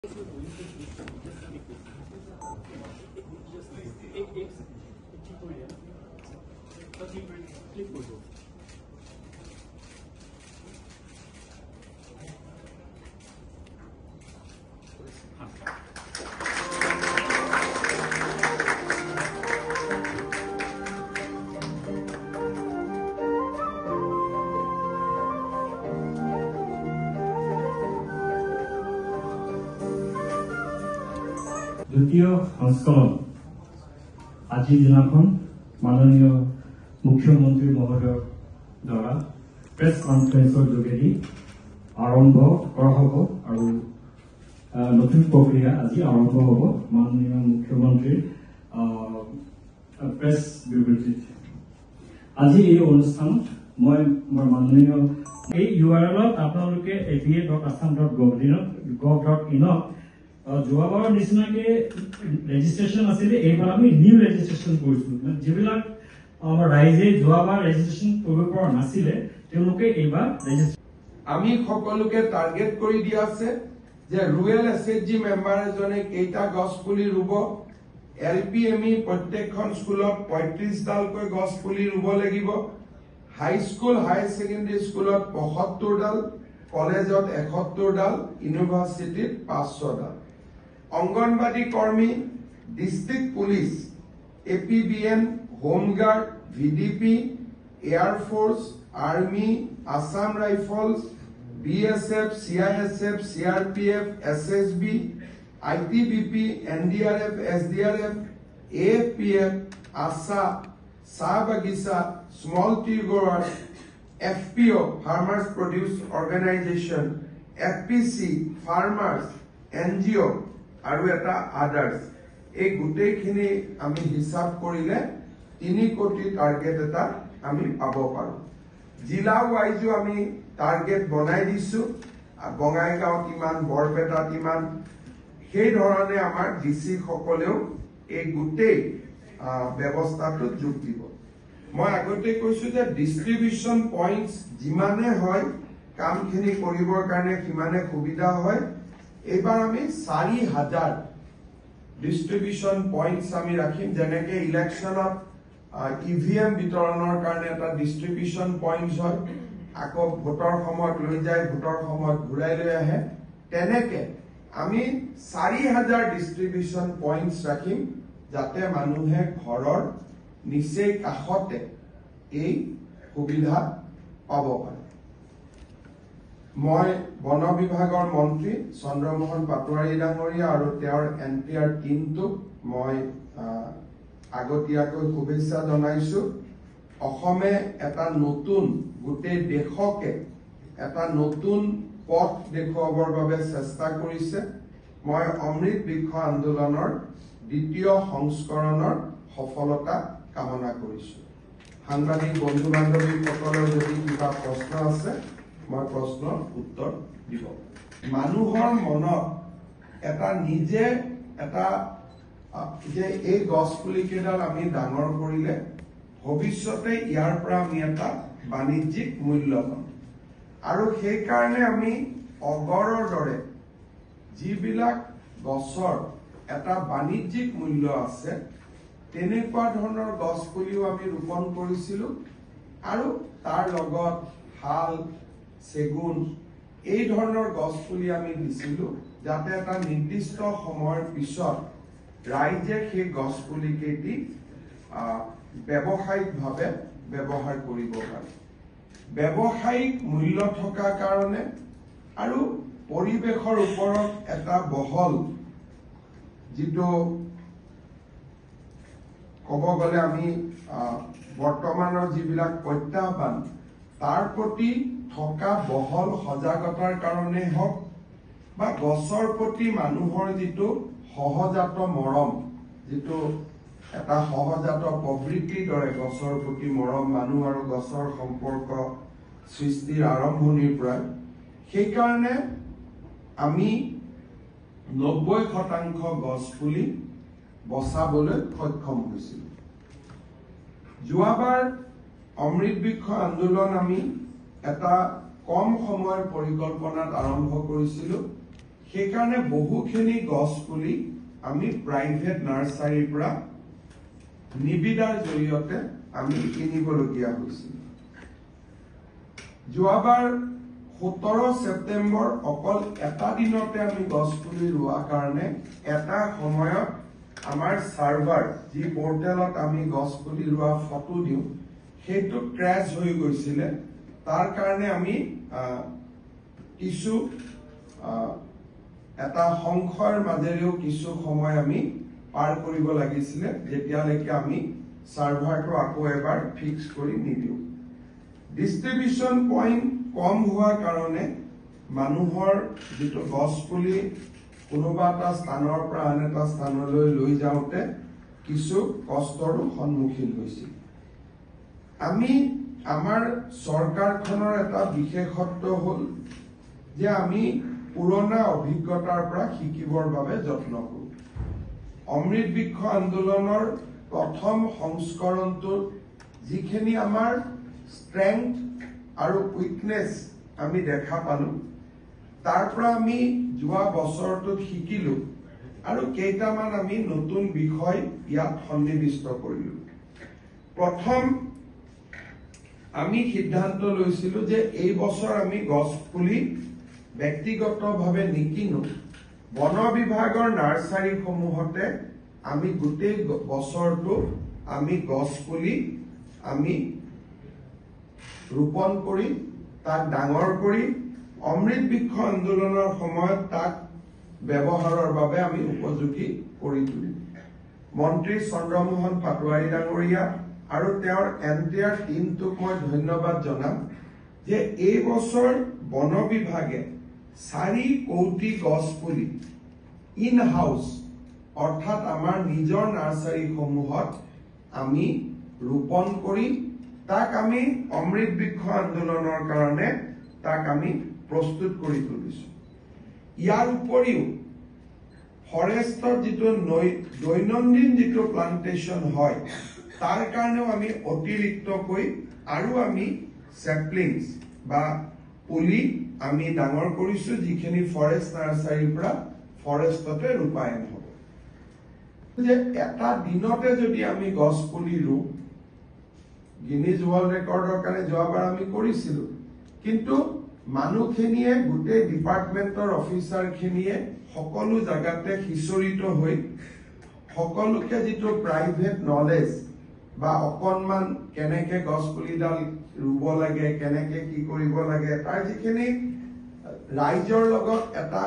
দ্বিতীয় সংস্করণ আজিৰ দিনাখন মাননীয় মুখ্যমন্ত্ৰী মহোদয়ৰ দ্বাৰা প্ৰেছ কনফাৰেন্সৰ যোগেদি আৰম্ভ কৰা হ'ব আৰু নতুন প্ৰক্ৰিয়া আজি আৰম্ভ হ'ব মাননীয় মুখ্যমন্ত্ৰীৰ প্ৰেছ বিবৃতিত। আজি এই অনুষ্ঠানত মই মাননীয় এই URL-ত আপোনালোকে aba.assam.gov.in যোৱাবাৰৰ নিচিনাকে ৰেজিষ্ট্ৰেশ্যন আছিলে, এইবাৰ আমি নিউ ৰেজিষ্ট্ৰেশ্যন কৰিছো। যিবিলাক আমাৰ ৰাইজে যোৱাবাৰ ৰেজিষ্ট্ৰেশ্যন কৰিব পৰা নাছিলে তেওঁলোকে এইবাৰ আমি সকলোকে টাৰ্গেট কৰি দিয়া আছে যে ৰুৰেল SHG মেম্বাৰ এজনে কেইটা গছ পুলি ৰুব, LPME প্ৰত্যেকখন স্কুলত 35ডালকৈ গছ পুলি ৰুব লাগিব, হাই স্কুল হাই ছেকেণ্ডাৰী স্কুলত 75 ডাল, কলেজত 71 ডাল, ইউনিভাৰ্চিটিত 500 ডাল। অংগনবাদী কৰ্মী, district police, APBN, home guard, VDP, air force, army, Assam rifles, BSF, CISF, CRPF, SSB, ITBP, NDRF, SDRF, AFPF, ASA, চাহ বাগিচা, small tea grower, FPO, Farmers Produce Organization, FPC, Farmers, NGO, আৰু এটা আদাৰ্স। এই গোটেইখিনি আমি হিসাব কৰিলে 3 কোটি টাৰ্গেট এটা আমি পাব পাৰো। জিলা ওয়াইজো আমি টাৰ্গেট বনাই দিছো, বঙাইগাঁও কিমান, বৰপেটা কিমান, সেই ধৰণে আমাৰ DC সকলেও এই গোটেই ব্যৱস্থাটো যোগ দিব। মই আগতে কৈছো যে ডিস্ট্ৰিবিউশন পইণ্টস যিমানে হয় কামখিনি কৰিবৰ কাৰণে সিমানে সুবিধা হয়। এইবাৰ আমি 4000 ডিস্ট্ৰিবিউশন পইণ্টস আমি ৰাখিম, যেনেকে ইলেকশ্যনত EVM বিতৰণৰ কাৰণে এটা ডিস্ট্ৰিবিউশন পইণ্টস হয়, আকৌ ভোটৰ সময়ত লৈ যায়, ভোটৰ সময়ত ঘূৰাই লৈ আহে, তেনেকে আমি 4000 ডিস্ট্ৰিবিউশন পইণ্টস ৰাখিম যাতে মানুহে ঘৰৰ নিচে কাষতে এই সুবিধা পাব পাৰে। মই বন বিভাগৰ মন্ত্ৰী চন্দ্ৰমোহন পাটোৱাৰী ডাঙৰীয়া আৰু তেওঁৰ NTR টিমটোক মই আগতীয়াকৈ শুভেচ্ছা জনাইছো। অসমে এটা নতুন, গোটেই দেশকে এটা নতুন পথ দেখুৱাবৰ বাবে চেষ্টা কৰিছে। মই অমৃত বৃক্ষ আন্দোলনৰ দ্বিতীয় সংস্কৰণৰ সফলতা কামনা কৰিছো। সাংবাদিক বন্ধু বান্ধৱীসকলৰ যদি কিবা প্ৰশ্ন আছে মই প্ৰশ্নৰ উত্তৰ দিব। মানুহৰ মনত এটা নিজে এটা যে এই গছ পুলি কেইডাল আমি ডাঙৰ কৰিলে ভৱিষ্যতে ইয়াৰ পৰা আমি এটা বাণিজ্যিক মূল্য পাম, আৰু সেই কাৰণে আমি অগৰৰ দৰে যিবিলাক গছৰ এটা বাণিজ্যিক মূল্য আছে তেনেকুৱা ধৰণৰ গছ পুলিও আমি ৰোপণ কৰিছিলো, আৰু তাৰ লগত শাল, চেগুন এই ধৰণৰ গছ পুলি আমি দিছিলো যাতে এটা নিৰ্দিষ্ট সময়ৰ পিছত ৰাইজে সেই গছ পুলি কেইটি ব্যৱসায়িকভাৱে ব্যৱহাৰ কৰিব পাৰে। ব্যৱসায়িক মূল্য থকা কাৰণে আৰু পৰিৱেশৰ ওপৰত এটা বহল যিটো ক'ব গ'লে আমি বৰ্তমানৰ যিবিলাক প্ৰত্যাহ্বান তাৰ প্ৰতি থকা বহল সজাগতাৰ কাৰণে হওক বা গছৰ প্ৰতি মানুহৰ যিটো সহজাত মৰম, যিটো এটা সহজাত প্ৰবৃত্তিৰ দৰে গছৰ প্ৰতি মৰম, মানুহ আৰু গছৰ সম্পৰ্ক সৃষ্টিৰ আৰম্ভণিৰ পৰা, সেইকাৰণে আমি 90% গছ পুলি বচাবলৈ সক্ষম হৈছিল। যোৱাবাৰ অমৃত বৃক্ষ আন্দোলন আমি এটা কম সময়ৰ পৰিকল্পনাত আৰম্ভ কৰিছিলো, সেইকাৰণে বহুখিনি গছ পুলি আমি প্ৰাইভেট নাৰ্সাৰীৰ পৰা নিবিদাৰ জৰিয়তে আমি কিনিবলগীয়া হৈছিল। যোৱাবাৰ 17 ছেপ্টেম্বৰ অকল এটা দিনতে আমি গছ পুলি ৰোৱা কাৰণে এটা সময়ত আমাৰ সাৰ্ভাৰ যি পোৰ্টেলত আমি গছ পুলি ৰোৱা ফটো দিওঁ সেইটো ক্ৰেশ হৈ গৈছিলে। তাৰ কাৰণে আমি কিছু এটা সংখ্যাৰ মাজেৰেও কিছু সময় আমি পাৰ কৰিব লাগিছিলে, যেতিয়ালৈকে আমি সাৰ্ভাৰটো আকৌ এবাৰ ফিক্স কৰি নিদিওঁ। ডিস্ট্ৰিবিউশন পইণ্ট কম হোৱাৰ কাৰণে মানুহৰ যিটো গছ পুলি কোনোবা এটা স্থানৰ পৰা আন এটা স্থানলৈ লৈ যাওঁতে কিছু কষ্টৰো সন্মুখীন হৈছিল। আমি আমাৰ চৰকাৰখনৰ এটা বিশেষত্ব হ'ল যে আমি পুৰণা অভিজ্ঞতাৰ পৰা শিকিবৰ বাবে যত্ন কৰোঁ। অমৃত বৃক্ষ আন্দোলনৰ প্ৰথম সংস্কৰণটোত যিখিনি আমাৰ ষ্ট্ৰেংথ আৰু উইকনেছ আমি দেখা পালোঁ, তাৰ পৰা আমি যোৱা বছৰটোত শিকিলোঁ আৰু কেইটামান আমি নতুন বিষয় ইয়াত সন্নিবিষ্ট কৰিলোঁ। প্ৰথম আমি সিদ্ধান্ত লৈছিলোঁ যে এই বছৰ আমি গছ পুলি ব্যক্তিগতভাৱে নিকিনো, বন বিভাগৰ নাৰ্সাৰীসমূহতে আমি গোটেই বছৰটো আমি গছ পুলি আমি ৰোপণ কৰি তাক ডাঙৰ কৰি অমৃত বৃক্ষ আন্দোলনৰ সময়ত তাক ব্যৱহাৰৰ বাবে আমি উপযোগী কৰি তুলিম। মন্ত্ৰী চন্দ্ৰমোহন পাটোৱাৰী ডাঙৰীয়া আৰু তেওঁৰ এণ্টায়াৰ টিমটোক মই ধন্যবাদ জনাম যে এই বছৰ বন বিভাগে 4 কোটি গছ পুলি ইন হাউচ অৰ্থাৎ আমাৰ নিজৰ নাৰ্সাৰীসমূহত আমি ৰোপণ কৰি তাক আমি অমৃত বৃক্ষ আন্দোলনৰ কাৰণে তাক আমি প্ৰস্তুত কৰি তুলিছোঁ। ইয়াৰ উপৰিও ফৰেষ্টৰ যিটো দৈনন্দিন যিটো প্লান্টেশ্যন হয় তাৰ কাৰণেও আমি অতিৰিক্তকৈ আৰু আমি চেপলিংছ বা পুলি আমি ডাঙৰ কৰিছোঁ, যিখিনি ফৰেষ্ট নাৰ্সাৰীৰ পৰা ফৰেষ্টতে ৰূপায়ণ হ'ব। যে এটা দিনতে যদি আমি গছ পুলি ৰুওঁ, গিনিজ ৱৰ্ল্ড ৰেকৰ্ডৰ কাৰণে যোৱাবাৰ আমি কৰিছিলোঁ, কিন্তু মানুহখিনিয়ে গোটেই ডিপাৰ্টমেণ্টৰ অফিচাৰখিনিয়ে সকলো জাগাতে সিঁচৰিত হৈ সকলোকে যিটো প্ৰাইভেট নলেজ বা অকণমান কেনেকে গছ পুলিডাল ৰুব লাগে, কেনেকে কি কৰিব লাগে, তাৰ যিখিনি ৰাইজৰ লগত এটা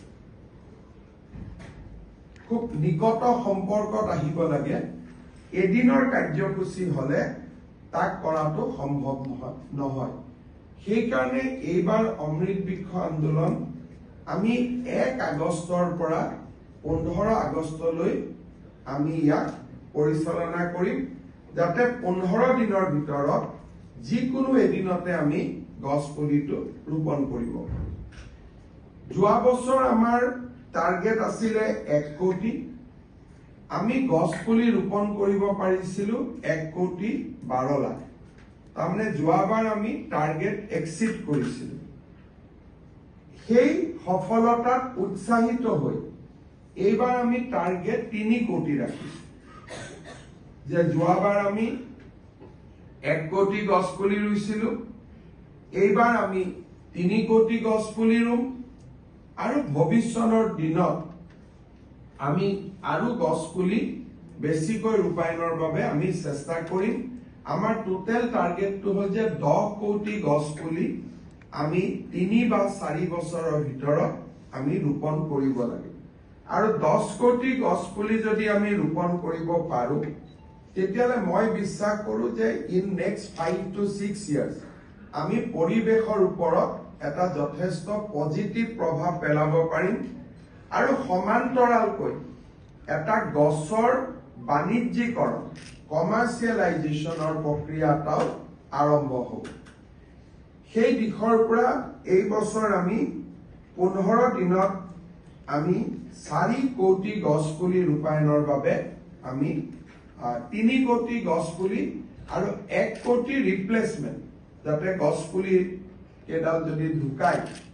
খুব নিকট সম্পৰ্কত আহিব লাগে, এদিনৰ কাৰ্যসূচী হলে তাক কৰাটো সম্ভৱ নহয়। সেইকাৰণে এইবাৰ অমৃত বৃক্ষ আন্দোলন আমি 1 আগষ্টৰ পৰা 15 আগষ্টলৈ আমি ইয়াক পৰিচালনা কৰিম, যাতে 15 দিনৰ ভিতৰত যিকোনো এদিনতে আমি গছ পুলিটো ৰোপণ কৰিব। যোৱা বছৰ আমাৰ টাৰ্গেট আছিলে 1 কোটি, আমি গছ পুলি ৰোপণ কৰিব পাৰিছিলো 1,12 লাখ। তাৰমানে যোৱাবাৰ আমি টাৰ্গেট এক্সিড কৰিছিলো। সেই সফলতাত উৎসাহিত হৈ এইবাৰ আমি টাৰ্গেট 3 কোটি ৰাখিছো। যে যোৱাবাৰ আমি 1 কোটি গছ পুলি ৰুইছিলো, এইবাৰ আমি 3 কোটি গছ পুলি ৰুম আৰু ভৱিষ্যতৰ দিনত আমি আৰু গছ পুলি বেছিকৈ ৰূপায়ণৰ বাবে আমি চেষ্টা কৰিম। আমাৰ টোটেল টাৰ্গেটটো হ'ল যে 10 কোটি গছ পুলি আমি 3 বা 4 বছৰৰ ভিতৰত আমি ৰোপণ কৰিব লাগে। আৰু 10 কোটি গছ পুলি যদি আমি ৰোপণ কৰিব পাৰো, তেতিয়াহ'লে মই বিশ্বাস কৰো যে ইন নেক্সট 5 to 6 years আমি পৰিৱেশৰ ওপৰত এটা যথেষ্ট পজিটিভ প্ৰভাৱ পেলাব পাৰিম আৰু সমান্তৰালকৈ এটা গছৰ বাণিজ্যিকৰণ কমাৰ্চিয়েলাইজেশ্যনৰ প্ৰক্ৰিয়া এটাও আৰম্ভ হ'ব। সেই দিশৰ পৰা এই বছৰ আমি 15 দিনত আমি 4 কোটি গছ পুলি ৰূপায়ণৰ বাবে আমি 3 কোটি গছ পুলি আৰু 1 কোটি ৰিপ্লেচমেণ্ট, যাতে গছ পুলি কেইডাল যদি ঢুকায়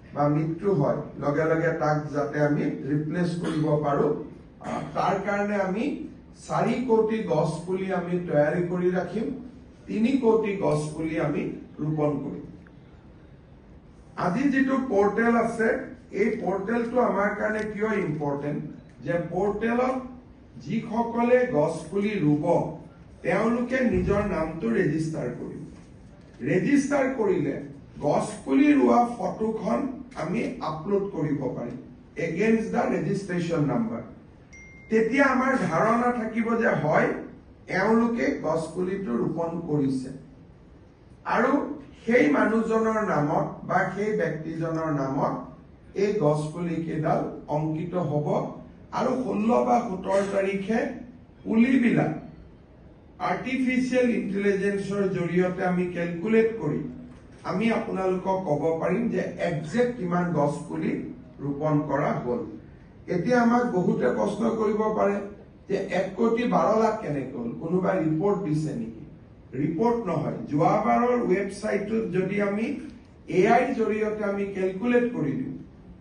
বা মৃত্যু হয় লগে লগে তাক যাতে আমি ৰিপ্লেস কৰিব পাৰো তাৰ কাৰণে আমি 4 কোটি গছ পুলি আমি তৈয়াৰী কৰি ৰাখিম 3 কোটি গছ পুলি আমি ৰোপণ কৰিম আজি যেটো পোৰ্টেল আছে এই পোৰ্টেলটো আমাৰ কাৰণে কিয় ইম্পৰ্টেন্ট যে পোৰ্টেলত যিসকলে গছ পুলি ৰুব তেওঁলোকে নিজৰ নামটো ৰেজিষ্টাৰ কৰিব ৰেজিষ্টাৰ কৰিলে গছ পুলি ৰুৱা ফটোখন আমি আপলোড কৰিব পাৰিম এগেইনষ্ট দা ৰেজিষ্ট্ৰেচন নাম্বাৰ তেতিয়া আমাৰ ধাৰণা থাকিব যে হয় এওঁলোকে গছ পুলিটো ৰোপণ কৰিছে আৰু সেই মানুহজনৰ নামত বা সেই ব্যক্তিজনৰ নামত এই গছ পুলি কেডাল অংকিত হ'ব আৰু 16 বা 17 তাৰিখে পুলিবিলাক আৰ্টিফিশিয়াল ইন্টেলিজেন্সৰ জৰিয়তে আমি ক্যালকুলেট কৰি আমি আপোনালোকক ক'ব পাৰিম যে এক্সাক্ট কিমান গছ পুলি ৰোপণ কৰা হ'ল এতিয়া আমাক বহুতে প্ৰশ্ন কৰিব পাৰে যে 1 কোটি 12 লাখ কেনেকৈ হ'ল কোনোবা ৰিপৰ্ট দিছে নেকি ৰিপৰ্ট নহয় যোৱাবাৰৰ ৱেবছাইটত যদি আমি এআই জৰিয়তে আমি ক্যালকুলেট কৰি দিওঁ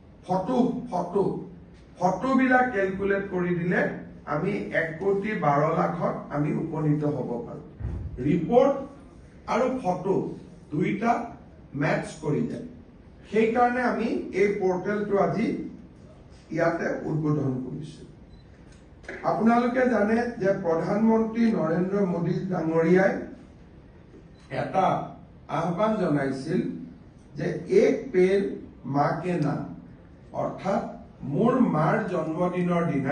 ফটো বিলাক ক্যালকুলেট কৰি দিলে আমি 1 কোটি 12 লাখত আমি উপনীত হ'ব পাৰো ৰিপৰ্ট আৰু ফটো দুইটা ম্যাচ কৰি যায় সেই কাৰণে আমি এই পোৰ্টেলটো আজি ইয়াতে উদ্বোধন কৰিছো আপোনালোকে জানে যে প্ৰধানমন্ত্ৰী নৰেন্দ্ৰ মোদী ডাঙৰীয়াই এটা আহ্বান জনাইছিল যে এক পেৰ মা কে নাম অৰ্থাৎ মোৰ মাৰ জন্মদিনৰ দিনা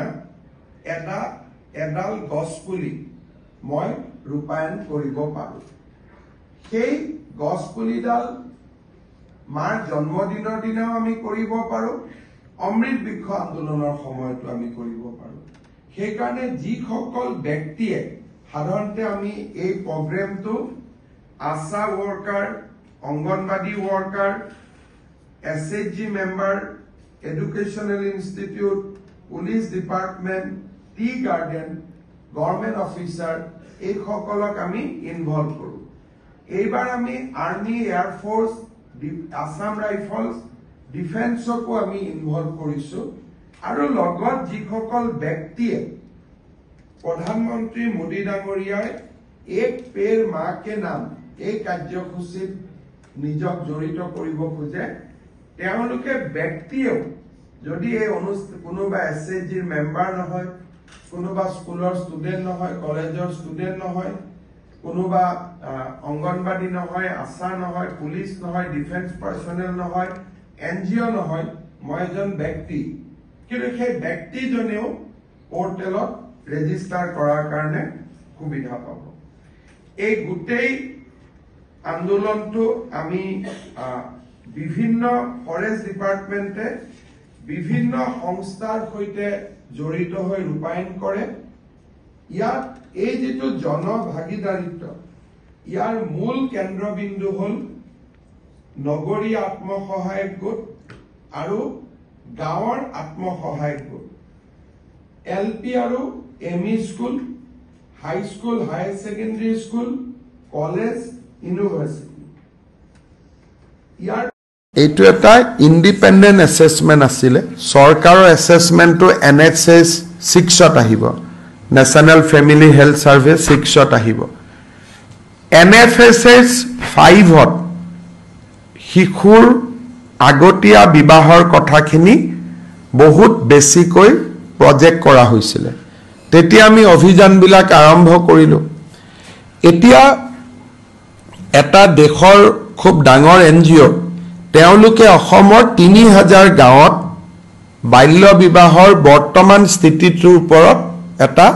এডাল গছ পুলি মই ৰূপায়ণ কৰিব পাৰো সেই গছ পুলিডাল মাৰ জন্মদিনৰ দিনাও আমি কৰিব পাৰো অমৃত বৃক্ষ আন্দোলনৰ সময়তো আমি কৰিব পাৰো সেই কাৰণে যিসকল ব্যক্তিয়ে সাধাৰণতে আমি এই প্ৰগ্ৰামটো ASHA worker anganwadi worker SHG member educational institute police department tea garden government officer এই সকলক আমি ইনভলভ কৰো এইবাৰ আমি army air force Assam rifles ডিফেন্সকো আমি ইনভলভ কৰিছো আৰু লগত যিসকল ব্যক্তিয়ে প্ৰধানমন্ত্ৰী মোদী ডাঙৰীয়াৰ এক পেৰ মা কে নাম এই কাৰ্যসূচীত নিজক জড়িত কৰিব খোজে তেওঁলোকে ব্যক্তিয়েও যদি এই অনুষ্ঠান কোনোবা এসএইচজিৰ মেম্বাৰ নহয় কোনোবা স্কুলৰ ষ্টুডেন্ট নহয় কলেজৰ ষ্টুডেন্ট নহয় কোনোবা অঙ্গনবাদী নহয় আশা নহয় পুলিশ নহয় ডিফেন্স পাৰ্সনেল নহয় এনজিও নহয় মই এজন ব্যক্তি কিন্তু সেই ব্যক্তিজনেও পোৰ্টেলত ৰেজিষ্টাৰ কৰাৰ কাৰণে সুবিধা পাব এই গোটেই আন্দোলনটো আমি বিভিন্ন ফৰেষ্ট ডিপাৰ্টমেন্টে বিভিন্ন সংস্থাৰ সৈতে জড়িত হৈ ৰূপায়ণ কৰে ইয়াত এই যেটো জনভাগিদাৰিত্ব ইয়াৰ মূল কেন্দ্ৰবিন্দু হল নগৰীয় আত্মসহায়ক গোট আৰু গাঁৱৰ আত্মসহায়ক গোট এলপি আৰু ME school high school higher secondary school college university ইয়াৰ এইটো এটা ইন্ডিপেন্ডেন্ট অ্যাসেসমেন্ট আছিল সৰকাৰৰ অ্যাসেসমেন্টটো NHS 6ত আহিব নেশনাল ফ্যামিলি হেলথ সার্ভে 6ত আহিব NFSS 5ত শিশুৰ আগতীয়া বিবাহৰ কথাখিনি বহুত বেছিকৈ প্ৰজেক্ট কৰা হৈছিল তেতিয়া আমি অভিযান বিলাক আৰম্ভ কৰিলো এতিয়া এটা দেশৰ খুব ডাঙৰ এনজিও তেওঁলোকে অসমৰ 3000 গাঁৱত বাল্য বিবাহৰ বৰ্তমান স্থিতিটোৰ ওপৰত এটা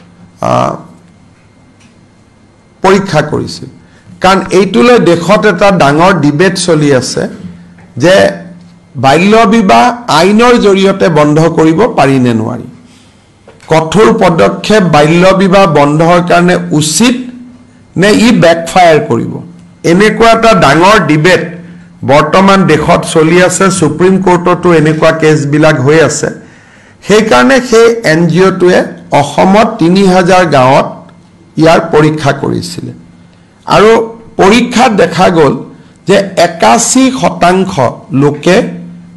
পৰীক্ষা কৰিছিল কাৰণ এইটোলৈ দেশত এটা ডাঙৰ ডিবেট চলি আছে যে বাল্য বিবাহ আইনৰ জৰিয়তে বন্ধ কৰিব পাৰি নে নোৱাৰি কঠোৰ পদক্ষেপ বাল্য বিবাহ বন্ধৰ কাৰণে উচিত নে ই ব্যাকফায়াৰ কৰিব এনেকুৱা এটা ডাঙৰ ডিবেট বৰ্তমান দেশত চলি আছে সুপ্ৰিম কোৰ্টতো এনেকুৱা কেছ বিলাক হৈ আছে সেই কাৰণে সেই এনজিওটোৱে অসমত 3000 গাঁৱত ইয়াৰ পৰীক্ষা কৰিছিল আৰু পৰীক্ষাত দেখা গ'ল যে 81% লোকে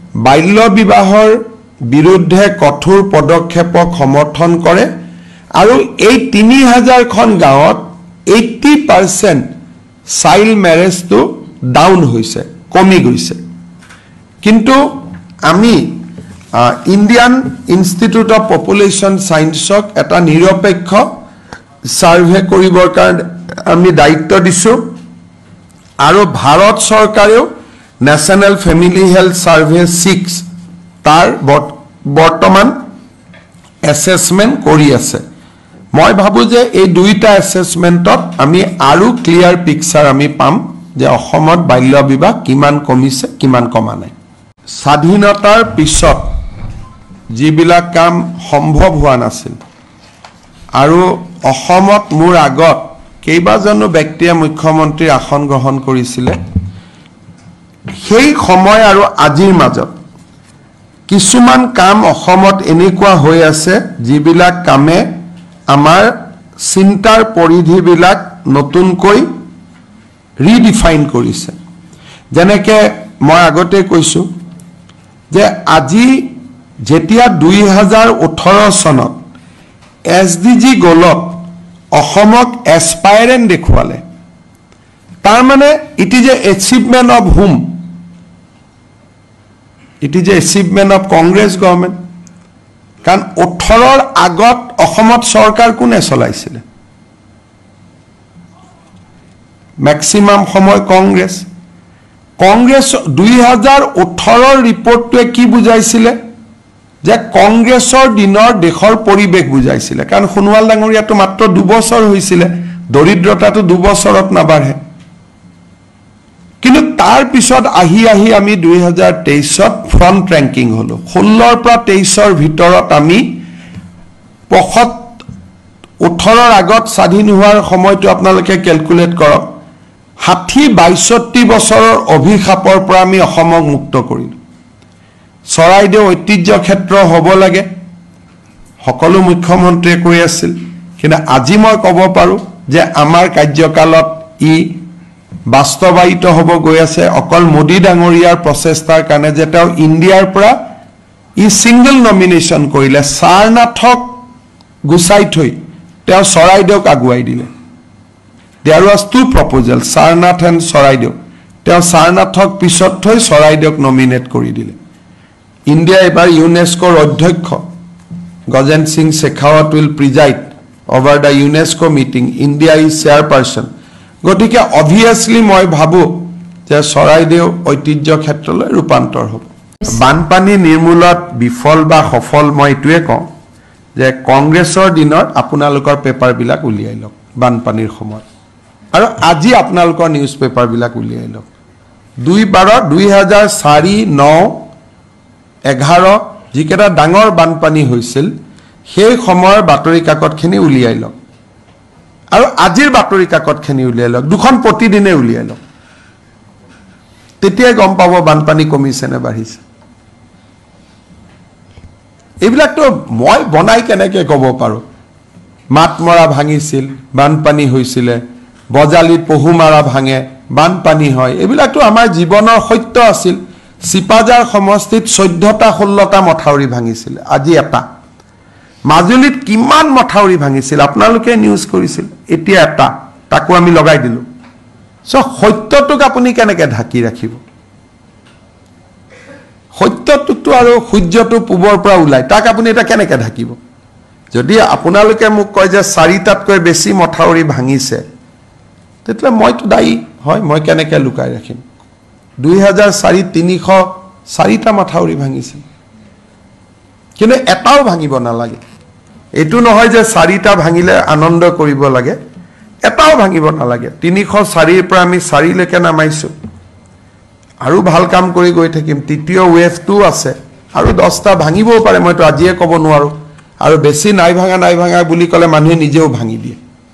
বাল্য বিবাহৰ বিৰুদ্ধে কঠোৰ পদক্ষেপক সমৰ্থন কৰে আৰু এই 3000খন গাঁৱত 80% চাইল্ড ম্যাৰেজটো ডাউন হৈছে, কমি গৈছে। কিন্তু আমি ইন্ডিয়ান ইনষ্টিটিউট অফ পপুলেশ্যন সায়েন্সক এটা নিৰপেক্ষ সাৰ্ভে কৰিবৰ কাৰণে আমি দায়িত্ব দিছো আৰু ভাৰত চৰকাৰেও ন্যাশনাল ফ্যামিলি হেলথ সাৰ্ভে 6 তাৰ বৰ্তমান এসেসমেন্ট কৰি আছে। মই ভাবো যে এই দুইটা এসেসমেন্টত আমি আৰু ক্লিয়াৰ পিকচাৰ আমি পাম যে অসমত বাল্য বিবাহ কিমান কমিছে কিমান কমা নাই। স্বাধীনতাৰ পিছত যিবিলাক কাম সম্ভৱ হোৱা নাছিল আৰু অসমত মোৰ আগত কেইবাজনো ব্যক্তিয়ে মুখ্যমন্ত্ৰীৰ আসন গ্ৰহণ কৰিছিলে, সেই সময় আৰু আজিৰ মাজত কিছুমান কাম অসমত এনেকুৱা হৈ আছে যিবিলাক কামে আমাৰ চিন্তাৰ পৰিধিবিলাক নতুনকৈ ৰিডিফাইন কৰিছে। যেনেকে মই আগতে কৈছো যে আজি যেতিয়া 2018 চনত SDG গলত অসমক এসপাইৰেন্ট দেখুৱালে, তাৰ মানে it is a achievement of hmm? It is a achievement of Congress government. কাৰণ 18ৰ আগত অসমত চৰকাৰ কোনে চলাইছিলে? ম্যাক্সিমাম সময় কংগ্ৰেছ। 2018ৰ ৰিপৰ্টটোৱে কি বুজাইছিলে? যে কংগ্ৰেছৰ দিনৰ দেশৰ পৰিৱেশ বুজাইছিলে। কাৰণ সোণোৱাল ডাঙৰীয়াটো মাত্ৰ 2 বছৰ হৈছিলে, দৰিদ্ৰতাটো 2 বছৰত নাবাঢ়ে। কিন্তু তাৰ পিছত আহি আমি 2023ত ফ্ৰন্ট ৰেংকিং হলো। 16ৰ পৰা 23ৰ ভিতৰত আমি 18ৰ আগত স্বাধীন হোৱাৰ সময়টো আপোনালোকে ক্যালকুলেট কৰক। 60-62 বছৰৰ অভিশাপৰ পৰা আমি অসমক মুক্ত কৰিলো। চৰাইদেউ ঐতিহ্য ক্ষেত্ৰ হ'ব লাগে, সকলো মুখ্যমন্ত্ৰীয়ে কৈ আছিল। কিন্তু আজি মই ক'ব পাৰো যে আমাৰ কাৰ্যকালত ই বাস্তৱায়িত হ'ব গৈ আছে। অকল মোদী ডাঙৰীয়াৰ প্ৰচেষ্টাৰ কাৰণে যে তেওঁ ইণ্ডিয়াৰ পৰা ই সিংগল নমিনেশ্যন কৰিলে, সাৰনাথক গুচাই থৈ তেওঁ চৰাইদেউক আগুৱাই দিলে। There was 2 proposals, Sarnath and Saraidew. তেওঁ সাৰনাথক পিছত থৈ চৰাইদেউক নমিনেট কৰি দিলে। ইণ্ডিয়া এবাৰ ইউনেস্কোৰ অধ্যক্ষ Gajen Singh Shekhawat will preside over the UNESCO meeting. India is chairperson. গতিকে অবভিয়াসলি মই ভাবো যে চৰাইদেউ ঐতিহ্য ক্ষেত্ৰলৈ ৰূপান্তৰ হ'ব। বানপানী নিৰ্মূলত বিফল বা সফল মই এটোৱে কওঁ যে কংগ্ৰেছৰ দিনৰ আপোনালোকৰ পেপাৰবিলাক উলিয়াই লওক বানপানীৰ সময়ত, আৰু আজি আপোনালোকৰ নিউজ পেপাৰবিলাক উলিয়াই লওক। 2004, 9, 11 যিকেইটা ডাঙৰ বানপানী হৈছিল সেই সময়ৰ বাতৰি কাকতখিনি উলিয়াই লওক আৰু আজিৰ বাতৰি কাকতখিনি উলিয়াই লওক। দুখন প্ৰতিদিনে উলিয়াই লওক, তেতিয়াই গম পাব বানপানী কমিছে নে বাঢ়িছে। এইবিলাকতো মই বনাই কেনেকৈ ক'ব পাৰোঁ? মাতমৰা ভাঙিছিল, বানপানী হৈছিলে, বজালিত পহুমাৰা ভাঙে, বানপানী হয়। এইবিলাকতো আমাৰ জীৱনৰ সত্য আছিল। চিপাজাৰ সমষ্টিত 14টা 16টা মথাউৰি ভাঙিছিল, আজি এটা। মাজুলীত কিমান মথাউৰি ভাঙিছিল আপোনালোকে নিউজ কৰিছিল, এতিয়া এটা, তাকো আমি লগাই দিলো। সত্যটোক আপুনি কেনেকৈ ঢাকি ৰাখিব? সত্যটোতো আৰু সূৰ্যটো পূবৰ পৰা ওলাই, তাক আপুনি এটা কেনেকৈ ঢাকিব? যদি আপোনালোকে মোক কয় যে 4টাতকৈ বেছি মথাউৰি ভাঙিছে, তেতিয়াহ'লে মইতো দায়ী হয়, মই কেনেকৈ লুকাই ৰাখিম? 2004 304টা মথাউৰি ভাঙিছিল, কিন্তু এটাও ভাঙিব নালাগে। এইটো নহয় যে 4টা ভাঙিলে আনন্দ কৰিব লাগে, এটাও ভাঙিব নালাগে। 304ৰ পৰা আমি 4লৈকে নামাইছো, আৰু ভাল কাম কৰি গৈ থাকিম। তৃতীয় ৱেভটো আছে, আৰু 10টা ভাঙিবও পাৰে, মইতো আজিয়ে ক'ব নোৱাৰো। আৰু বেছি নাই ভাঙা বুলি ক'লে মানুহে নিজেও ভাঙি দিয়ে।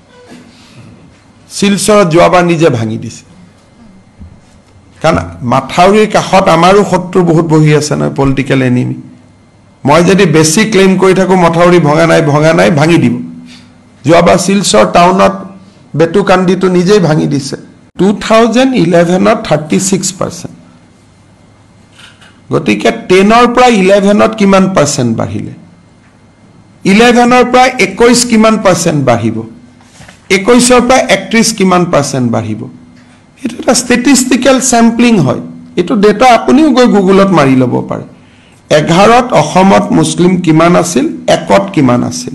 শিলচৰত যোৱাবাৰ নিজে ভাঙি দিছে, কাৰণ মাথাউৰিৰ কাষত আমাৰো শত্ৰু বহুত বহি আছে নহয়, পলিটিকেল এনিমি। মই যদি বেছি ক্লেইম কৰি থাকো মথাউৰি ভঙা নাই ভাঙি দিব। যোৱাবাৰ শিলচৰ টাউনত বেতুকান্দিটো নিজেই ভাঙি দিছে। 2011ত 36%, গতিকে 10ৰ পৰা 11ত কিমান পাৰ্চেণ্ট বাঢ়িলে 11ৰ পৰা 21 কিমান পাৰ্চেণ্ট বাঢ়িব 21ৰ পৰা 31 কিমান পাৰ্চেণ্ট বাঢ়িব এটা এটা ষ্টেটিষ্টিক্যাল স্যাম্পলিং হয় এটো ডেটা আপুনিও গৈ গুগলত মাৰি ল'ব পাৰে 11ত অসমত মুছলিম কিমান আছিল 1ত কিমান আছিল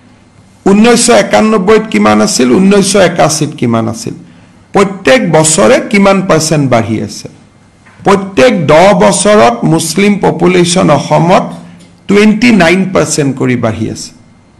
1991ত কিমান আছিল 1981ত কিমান আছিল প্ৰত্যেক বছৰে কিমান পাৰ্চেণ্ট বাঢ়ি আছে প্ৰত্যেক 10 বছৰত মুছলিম পপুলেশন অসমত 29% কৰি বাঢ়ি আছে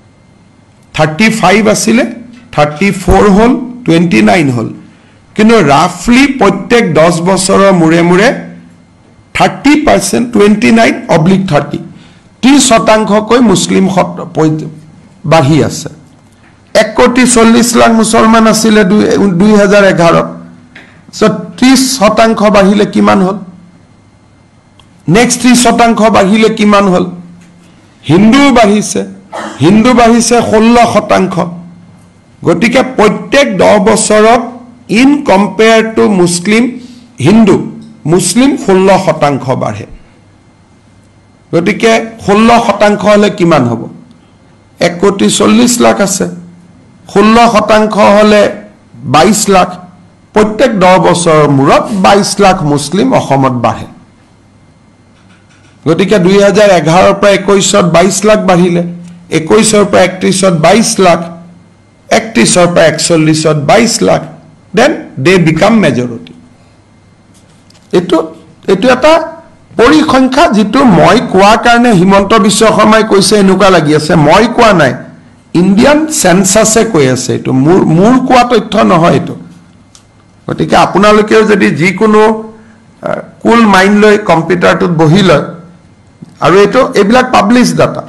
35 আছিল 34 হল 29 হল কিন্তু ৰাফলি প্ৰত্যেক 10 বছৰৰ মুৰে মুৰে 30% 29/30 30% মুছলিম বাঢ়ি আছে 1,40,00,000 মুছলমান আছিল 2011ত সো 30% বাঢ়িলে কিমান হল নেক্সট 30% বাঢ়িলে কিমান হল হিন্দু বাঢ়িছে 16% গতিকে প্ৰত্যেক 10 বছৰত in compare to Muslim Hindu Muslim 16% বাঢ়ে গতিকে 16% হলে কিমান হ'ব 1,40,00,000 আছে 16% হলে 22 লাখ প্ৰত্যেক 10 বছৰৰ মূৰত 22 লাখ মুছলিম অসমত বাঢ়ে গতিকে 2011ৰ পৰা 21ত 22 লাখ বাঢ়িলে 21ৰ পৰা 31ত 22 লাখ 31ৰ পৰা 41ত 22 lakh then they become majority এটো এটা পৰিসংখ্যা যেটো মই কোৱা কাৰণে হিমন্ত বিশ্ব শৰ্মাই কৈছে এনুকা লাগি আছে মই কোৱা নাই ইন্ডিয়ান সেন্সাসে কৈ আছে এটো মূৰ কোৱা তথ্য নহয় এটো গতিকে আপোনালোকেও যদি যি কোনো কুল মাইন্ড লৈ কম্পিউটাৰটোত বহি লয় আৰু এটো এবিলাক পাবলিশ ডাটা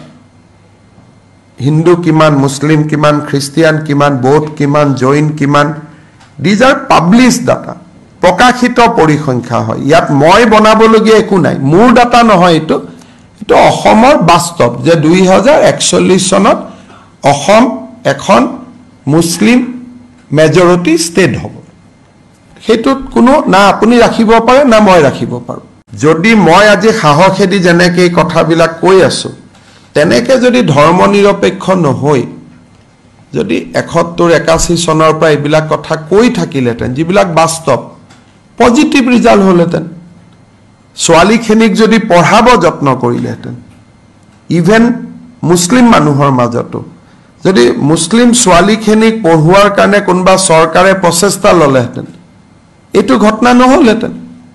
হিন্দু কিমান মুছলিম কিমান খ্ৰীষ্টিয়ান কিমান বৌদ্ধ কিমান জৈন কিমান these are published data প্ৰকাশিত পৰিসংখ্যা হয় ইয়াত মই বনাবলগীয়া একো নাই মোৰ ডাটা নহয় এটো অসমৰ বাস্তৱ যে 2041 চনত অসম এখন মুছলিম মেজৰিটি ষ্টেট হ'ব হেতুত কোনো না আপুনি ৰাখিব পাৰে না মই ৰাখিব পাৰো যদি মই আজি সাহসেদি জেনেকে কথাবিলাক কৈ আছো তেনেকে যদি ধৰ্ম নিৰপেক্ষ নহয় যদি 71-81 চনৰ পৰা এইবিলাক কথা কৈ থাকিলেতেন যিবিলাক বাস্তৱ পজিটিভ ৰিজাল্ট হলেতেন ছোৱালীখিনিক যদি পঢ়াব যত্ন কৰিলেতেন ইভেন মুছলিম মানুহৰ মাজতো যদি মুছলিম ছোৱালীখিনিক পঢ়ুৱাৰ কাৰণে কোনবা চৰকাৰে প্ৰচেষ্টা ললেতেন এটো ঘটনা নহলেতেন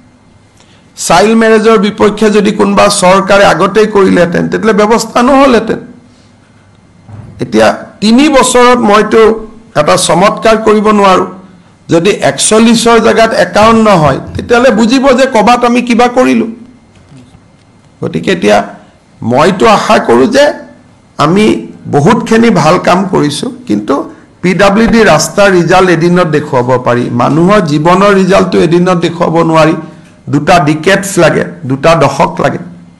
চাইল্ড ম্যাৰেজৰ বিপক্ষে যদি কোনবা চৰকাৰে আগতেই কৰিলেতেন তেতলে ব্যৱস্থা নহলেতেন এতিয়া 3 বছৰত মইতো এটা চমৎকাৰ কৰিব নোৱাৰো যদি 41ৰ জায়গাত 51 হয় তেতিয়ালে বুজিব যে কবাত আমি কিবা কৰিলো গতিকে এতিয়া মইতো আশা কৰো যে আমি বহুতখিনি ভাল কাম কৰিছো কিন্তু পিডব্লিউডি ৰাস্তাৰ ৰিজাল্ট এদিনত দেখুৱাব পাৰি মানুহৰ জীৱনৰ ৰিজাল্টটো এদিনত দেখুৱাব নোৱাৰি দুটা ডিকেডছ লাগে দুটা দশক লাগে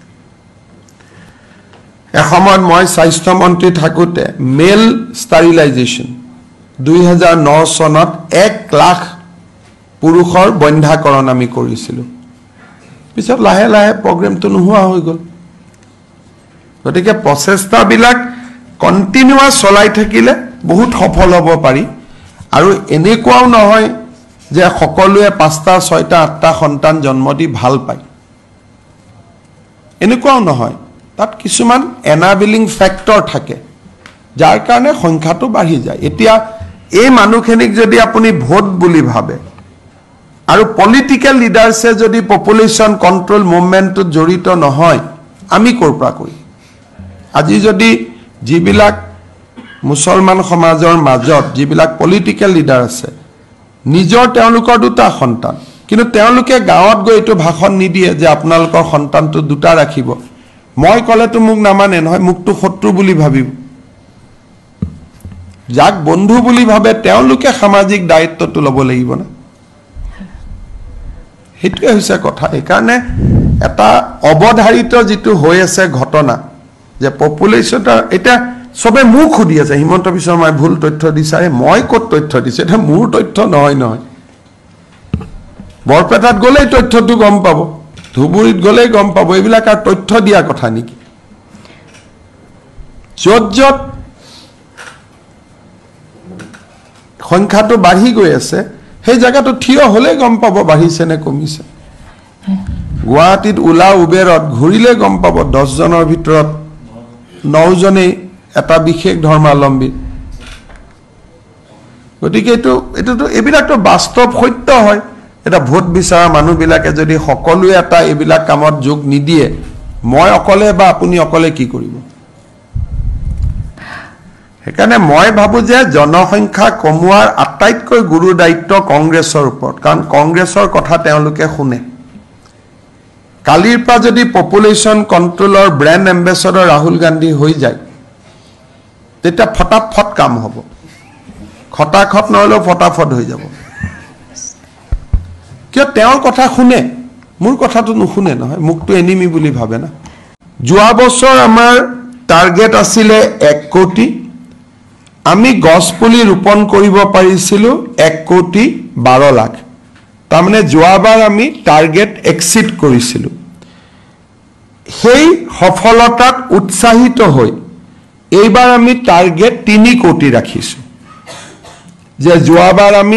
এসময়ত মই স্বাস্থ্য মন্ত্ৰী থাকোতে মেল ষ্টাৰিলাইজেশ্যন 2009 চনত 1 লাখ পুৰুষৰ বন্ধাকৰণ আমি কৰিছিলো পিছত লাহে লাহে প্ৰগ্ৰামটো নোহোৱা হৈ গল গতিকে প্ৰচেষ্টাবিলাক কন্টিনিউয়াস চলাই থাকিলে বহুত সফল হ'ব পাৰি আৰু এনেকুৱাও নহয় যে সকলোৱে 5টা 6টা 8টা সন্তান জন্ম দি ভাল পায় এনেকুৱাও নহয় তাত কিছুমান এনাবিলিং ফ্যাক্টৰ থাকে যাৰ কাৰণে সংখ্যাটো বাঢ়ি যায় এতিয়া এই মানুহখিনিক যদি আপুনি ভোট বুলি ভাবে আৰু পলিটিক্যাল লিডাৰছে যদি পপুলেশন কন্ট্ৰোল মুভমেন্টত জড়িত নহয় আমি কৰপৰা কই আজি যদি যিবিলাক মুছলমান সমাজৰ মাজত যিবিলাক পলিটিক্যাল লিডাৰ আছে নিজৰ তেওঁলোকৰ দুটা সন্তান কিন্তু তেওঁলোকে গাঁৱত গৈ এটো ভাষণ নিদিয়ে যে আপোনালোকৰ সন্তানটো দুটা ৰাখিব মই কলে তো মোক নামানে নহয় মুকটো শত্ৰু বুলি ভাবিব যাক বন্ধু বুলি ভাবে তেওঁলোকে সামাজিক দায়িত্বটো লব লাগিব না হেতুৱে হৈছে কথা এই কাৰণে এটা অবধাৰিত যেটো হৈ আছে ঘটনা যে পপুলেশনটা এটা সবে মুখ খুদি আছে হিমন্ত বিশ্ব শৰ্মাই ভুল তথ্য দিছাৰে মই কত তথ্য দিছে এটা মোৰ তথ্য নহয় বৰপেটাত গলে তথ্যটো গম পাব ধুবুৰীত গ'লেই গম পাব এইবিলাক আৰু তথ্য দিয়া কথা নেকি য'ত য'ত সংখ্যাটো বাঢ়ি গৈ আছে সেই জায়গাটো থিয় হ'লেই গম পাব বাঢ়িছে নে কমিছে গুৱাহাটীত ওলা উবেৰত ঘূৰিলে গম পাব 10 জনৰ ভিতৰত 9 জনেই এটা বিশেষ ধৰ্মাৱলম্বী গতিকে এইটোতো এইবিলাকতো বাস্তৱ সত্য হয় এটা ভোট বিচাৰা মানুহবিলাকে যদি সকলোৱে এটা এইবিলাক কামত যোগ নিদিয়ে মই অকলে বা আপুনি অকলে কি কৰিব সেইকাৰণে মই ভাবো যে জনসংখ্যা কমোৱাৰ আটাইতকৈ গুৰু দায়িত্ব কংগ্ৰেছৰ ওপৰত কাৰণ কংগ্ৰেছৰ কথা তেওঁলোকে শুনে কালিৰ পৰা যদি পপুলেশ্যন কন্ট্ৰোলৰ ব্ৰেণ্ড এম্বেছাডৰ ৰাহুল গান্ধী হৈ যায় তেতিয়া ফটাফট কাম হ'ব খটাখট নহলেও ফটাফট হৈ যাব কিয় তেওঁৰ কথা শুনে মোৰ কথাটো নুশুনে নহয় মুকটো এনিমি বুলি ভাবে না যোৱা বছৰ আমাৰ টাৰ্গেট আছিলে 1 কোটি আমি গছপুলি ৰোপণ কৰিব পাৰিছিলো 1 কোটি 12 লাখ তাৰমানে যোৱাবাৰ আমি টাৰ্গেট এক্সিড কৰিছিলো সেই সফলতাত উৎসাহিত হৈ এইবাৰ আমি টাৰ্গেট 3 কোটি ৰাখিছো যে যোৱাবাৰ আমি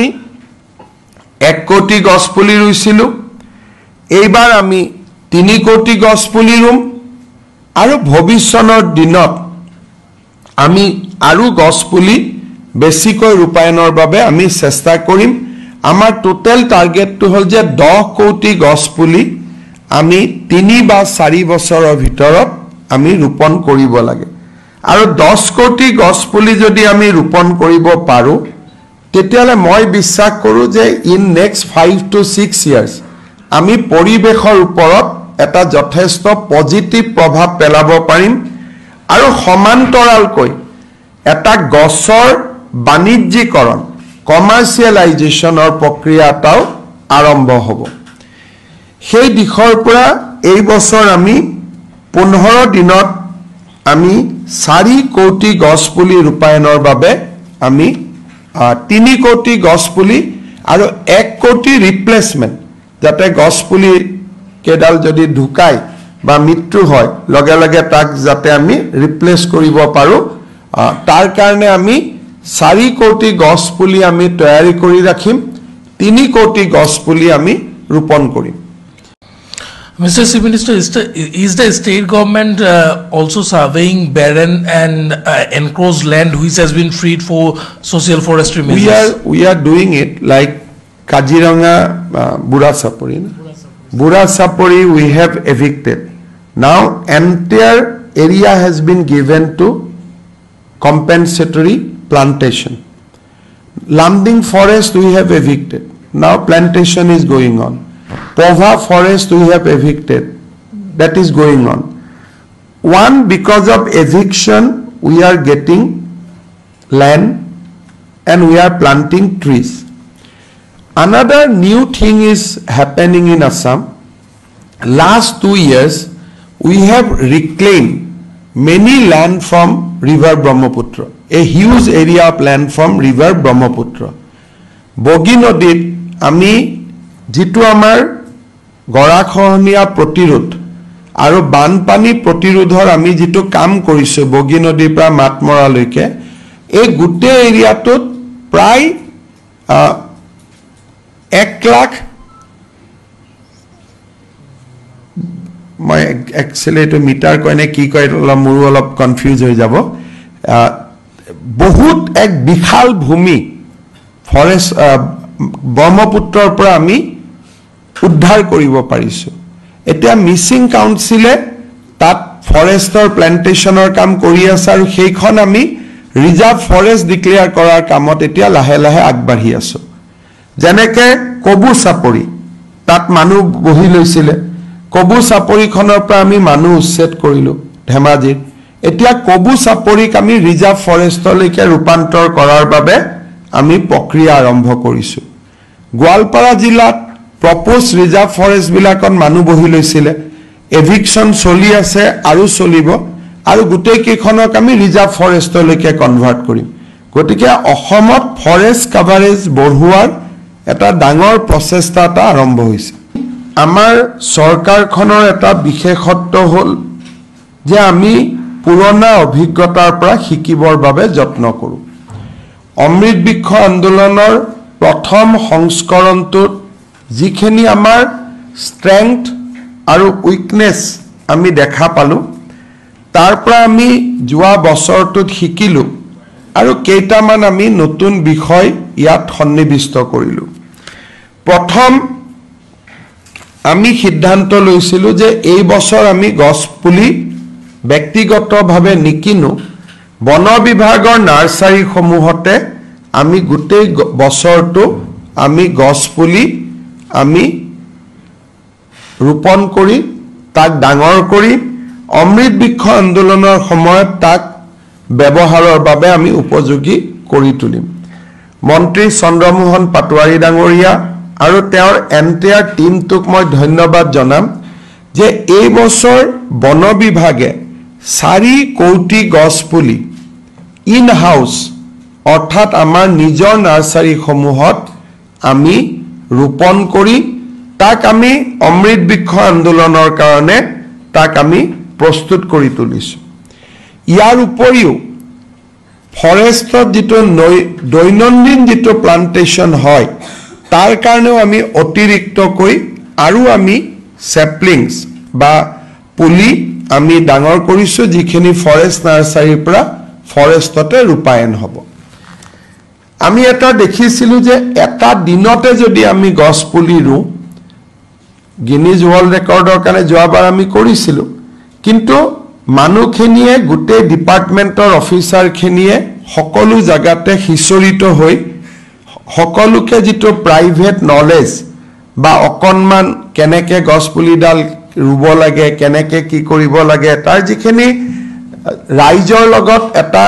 1 কোটি গছপুলি ৰুইছিলো এইবাৰ আমি 3 কোটি গছপুলি ৰুম আৰু ভৱিষ্যতৰ দিনত আমি আৰু গছপুলি বেছিকৈ ৰূপায়ণৰ বাবে আমি চেষ্টা কৰিম আমাৰ টোটাল টাৰ্গেটটো হ'ল যে 10 কোটি গছপুলি আমি 3 বা 4 বছৰৰ ভিতৰত আমি ৰোপণ কৰিব লাগে আৰু 10 কোটি গছপুলি যদি আমি ৰোপণ কৰিব পাৰো তেতিয়ালে মই বিশ্বাস কৰো যে ইন নেক্সট 5 to 6 ইয়াৰ্স আমি পৰিবেশৰ ওপৰত এটা যথেষ্ট পজিটিভ প্ৰভাৱ পেলাব পাৰিম আৰু সমান্তৰালকৈ এটা গছৰ বাণিজ্যিকৰণ কমাৰ্চিয়েলাইজেশ্যনৰ প্ৰক্ৰিয়া এটাও আৰম্ভ হ'ব সেই দিশৰ পৰা এই বছৰ আমি 15 দিনত আমি 4 কোটি গছপুলি ৰূপায়ণৰ বাবে আমি 3 কোটি গছপুলি আৰু 1 কোটি ৰিপ্লেসমেন্ট যাতে গছপুলি কেডাল যদি ঢুকায় বা মৃত্যু হয় লগে লগে তাক যাতে আমি ৰিপ্লেস কৰিব পাৰো তাৰ কাৰণে আমি 4 কোটি গছপুলি আমি তৈয়াৰী কৰি ৰাখিম 3 কোটি গছপুলি আমি ৰোপণ কৰিম Mr. Chief Minister, is the state government also surveying barren and enclosed land which has been freed for social forestry measures? We are doing it like Kaziranga, Bura Sapori. Bura Sapori we have evicted. Now entire area has been given to compensatory plantation. Lamding forest we have evicted. Now plantation is going on. Pova forest we have evicted. That is going on. One, because of eviction we are getting land and we are planting trees. Another new thing is happening in Assam. Last 2 years we have reclaimed many land from river Brahmaputra, a huge area of land from river Brahmaputra. Bogi Nodit ami jitu amar গৰাখহনীয়া প্ৰতিৰোধ আৰু বানপানী প্ৰতিৰোধৰ আমি যেটো কাম কৰিছো বগী নদীৰ পৰা মাতমৰালৈকে এই গুটে এৰিয়াটোত প্ৰায় 1 লাখ মই এক্সেলেটো মিটাৰ কয়নে কি কয় মোৰো অলপ কনফিউজ হৈ যাব বহুত এক বিশাল ভূমি ফৰেষ্ট ব্ৰহ্মপুত্ৰৰ পৰা আমি উদ্ধাৰ কৰিব পাৰিছো এতিয়া মিছিং কাউন্সিলে তাত ফৰেষ্টৰ প্লান্টেশনৰ কাম কৰি আছে আৰু সেইখন আমি ৰিজাৰ্ভ ফৰেষ্ট ডিক্লেয়াৰ কৰাৰ কামত এতিয়া লাহে লাহে আগবাঢ়ি আছো যেনেকে কবু চাপৰি তাত মানুহ বহি লৈছিলে কবু চাপৰিখনৰ পৰা আমি মানুহ উচ্ছেদ কৰিলো ধেমাজিত এতিয়া কবু চাপৰিক আমি ৰিজাৰ্ভ ফৰেষ্টলৈকে ৰূপান্তৰ কৰাৰ বাবে আমি প্ৰক্ৰিয়া আৰম্ভ কৰিছো গোৱালপাৰা জিলাত proposed reserve forest bilakon manu bohi loisile eviction choli ase aru cholibo aru gutei kekhonok ami reserve forest loike convert korim gotike ohomot forest coverage borhuar eta dangor process ta arambho hoise আমাৰ চৰকাৰখনৰ এটা বিশেষত্ব হ'ল যে আমি পুৰণা অভিজ্ঞতাৰ পৰা শিকিবৰ বাবে যত্ন কৰোঁ অমৃত বৃক্ষ আন্দোলনৰ প্ৰথম সংস্কৰণটোত যিখিনি আমাৰ ষ্ট্ৰেংথ আৰু উইকনেছ আমি দেখা পালোঁ তাৰ পৰা আমি যোৱা বছৰটোত শিকিলোঁ আৰু কেইটামান আমি নতুন বিষয় ইয়াত সন্নিৱিষ্ট কৰিলোঁ প্ৰথম আমি সিদ্ধান্ত লৈছিলোঁ যে এই বছৰ আমি গছ পুলি ব্যক্তিগতভাৱে নিকিনো বন বিভাগৰ নাৰ্সাৰীসমূহতে আমি গোটেই বছৰটো আমি গছ পুলি আমি ৰোপণ কৰি তাক ডাঙৰ কৰি অমৃত বৃক্ষ আন্দোলনৰ সময়ত তাক ব্যৱহাৰৰ বাবে আমি উপযোগী কৰি তুলিম মন্ত্ৰী চন্দ্ৰমোহন পাটোৱাৰী ডাঙৰীয়া আৰু তেওঁৰ এণ্টায়াৰ টিমটোক মই ধন্যবাদ জনাম যে এই বছৰ বন বিভাগে 4 কোটি গছ পুলি ইন হাউস অৰ্থাৎ আমাৰ নিজৰ নাৰ্সাৰীসমূহত আমি ৰোপণ কৰি তাক আমি অমৃত বৃক্ষ আন্দোলনৰ কাৰণে তাক আমি প্ৰস্তুত কৰি তুলিছোঁ ইয়াৰ উপৰিও ফৰেষ্টত যেটো দৈনন্দিন যেটো প্লান্টেশন হয় তাৰ কাৰণেও আমি অতিৰিক্তকৈ আৰু আমি সেপলিংস বা পুলি আমি ডাঙৰ কৰিছোঁ যিখিনি ফৰেষ্ট নাৰ্সাৰীৰ পৰা ফৰেষ্টতে ৰূপায়ন হ'ব আমি এটা দেখিছিলোঁ যে এটা দিনতে যদি আমি গছ পুলি ৰুওঁ গিনিজ ওয়ার্ল্ড রেকর্ডৰ কাৰণে যোৱাবাৰ আমি কৰিছিলোঁ কিন্তু মানুহখিনিয়ে গোটেই ডিপাৰ্টমেন্টৰ অফিচাৰখিনিয়ে সকলো জায়গাতে হিচৰিত হৈ সকলোকে যেটো প্ৰাইভেট নলেজ বা অকনমান কেনেকে গছ পুলিডাল ৰুব লাগে কেনেকে কি কৰিব লাগে তাৰ যিখিনি ৰাইজৰ লগত এটা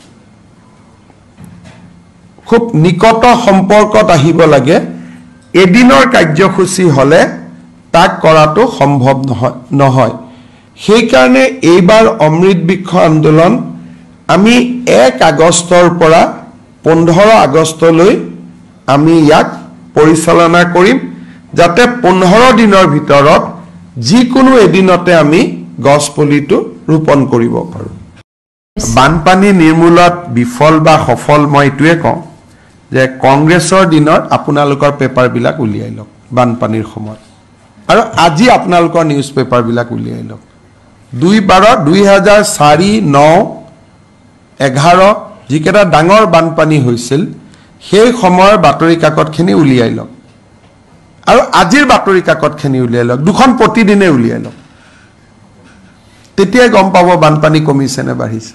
খুব নিকট সম্পৰ্কত আহিব লাগে এদিনৰ কাৰ্যসূচী হলে তাক কৰাটো সম্ভৱ নহয় সেই কাৰণে এইবাৰ অমৃত বৃক্ষ আন্দোলন আমি 1 আগষ্টৰ পৰা 15 আগষ্টলৈ আমি ইয়াক পৰিচালনা কৰিম যাতে 15 দিনৰ ভিতৰত যিকোনো এদিনতে আমি গছ পুলিটো ৰোপণ কৰিব পাৰোঁ বানপানী নিৰ্মূলত বিফল বা সফল মই এটোৱে কওঁ যে কংগ্ৰেছৰ দিনৰ আপোনালোকৰ পেপাৰ বিলাক উলিয়াই লওক বানপানীৰ সময়ত আৰু আজি আপোনালোকৰ নিউজ পেপাৰ বিলাক উলিয়াই লওক 2004 9 11 যিকেটা ডাঙৰ বানপানী হৈছিল সেই সময়ৰ বাতৰি কাকতখিনি উলিয়াই লওক আৰু আজিৰ বাতৰি কাকতখিনি উলিয়াই লওক দুখন প্ৰতিদিনে উলিয়াই লওক তেতিয়া গম পাব বানপানী কমিছে নে বাঢ়িছে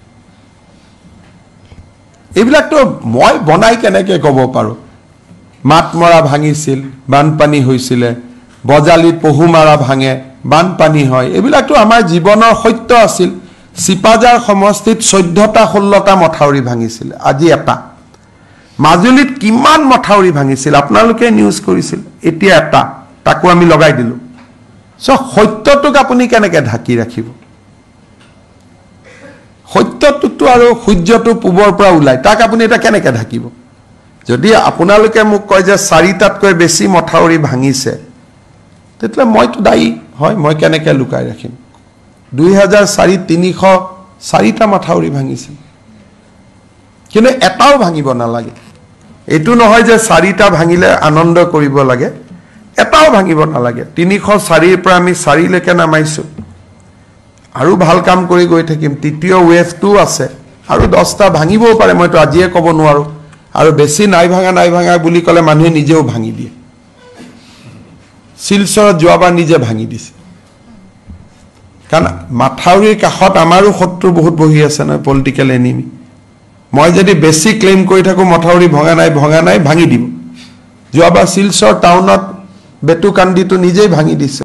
এইবিলাকটো মই বনাই কেনেকে ক'ব পাৰো মাতমৰা ভাঙিছিল বানপানী হৈছিল বজালিত পহুমাৰা ভাঙে বানপানী হয় এইবিলাকটো আমাৰ জীৱনৰ সত্য আছিল সিপাজাৰ সমষ্টিত 14টা 16টা মথাউৰি ভাঙিছিল আজি এটা মাজুলীত কিমান মথাউৰি ভাঙিছিল আপোনালোকে নিউজ কৰিছিল এতিয়া এটা তাকো আমি লগাই দিলো সো সত্যটোক আপুনি কেনেকে ঢাকি ৰাখিব সত্যটো আৰু সূৰ্যটো পূবৰ পৰা ওলাই তাক আপুনি এটা কেনেকে ঢাকিব যদি আপোনালোকে মোক কয় যে 4টাতকৈ বেছি মথাউৰি ভাঙিছে তেতিয়া মইতো দায়ী হয় মই কেনেকে লুকাই ৰাখিম 2004 304টা মথাউৰি ভাঙিছিল কিন্তু এটাও ভাঙিব নালাগে এটো নহয় যে 4টা ভাঙিলে আনন্দ কৰিব লাগে এটাও ভাঙিব নালাগে 304 ৰ পৰা আমি 4 লৈকে নামাইছো আৰু ভাল কাম কৰি গৈ থাকিম তৃতীয় ওয়েভ 2 আছে আৰু 10টা ভাঙিবও পাৰে মইতো আজিয়ে ক'ব নোৱাৰো আৰু বেছি নাই ভাঙা বুলি কলে মানুহে নিজেও ভাঙি দিয়ে শিলচৰ যোৱাবাৰ নিজে ভাঙি দিছে কাৰণ মাথাউৰিৰ কাষত আমাৰো শত্ৰু বহুত বহি আছে না পলিটিক্যাল এনিমি মই যদি বেছি ক্লেম কৰি থাকো মথাউৰি ভঙা নাই ভাঙি দিব যোৱাবাৰ শিলচৰ টাউনত বেটুকান্দিটো নিজেই ভাঙি দিছে